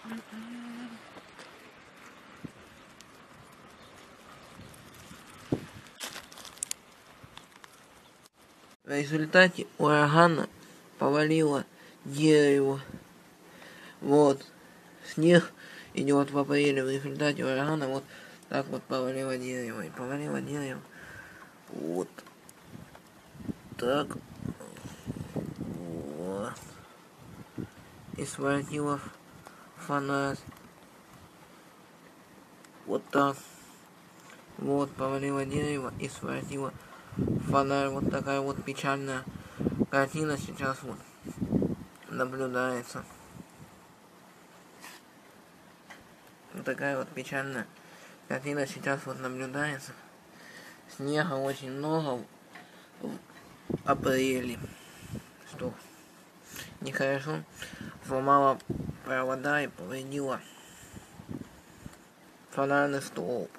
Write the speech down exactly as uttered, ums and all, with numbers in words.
В результате урагана повалило дерево. Вот. Снег идет в апреле. В результате урагана вот так вот повалило дерево. И повалило дерево. Вот. Так. Вот. И своротило фонарь. Вот так. Вот, повалило дерево и своротило фонарь. Вот такая вот печальная картина сейчас вот наблюдается. Вот такая вот печальная картина сейчас вот наблюдается. Снега очень много в апреле. Что нехорошо. Сломала провода и повредила фонарный столб.